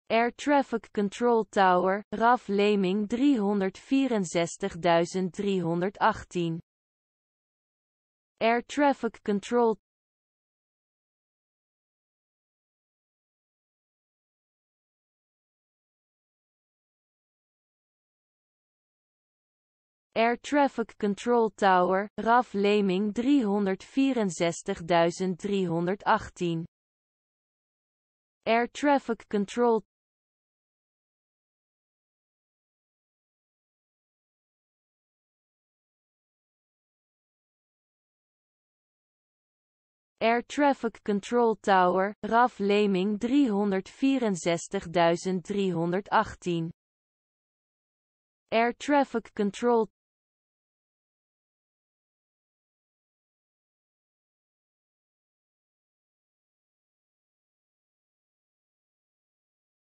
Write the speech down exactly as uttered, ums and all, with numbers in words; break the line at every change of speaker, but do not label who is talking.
Air Traffic Control Tower, R A F Leming driehonderdvierenzestigduizend driehonderdachttien. Air Traffic Control Air Traffic Control Tower, R A F Leming driehonderdvierenzestigduizend driehonderdachttien. Air Traffic Control Air Traffic Control Tower, R A F Leming driehonderdvierenzestigduizend driehonderdachttien. Air Traffic Control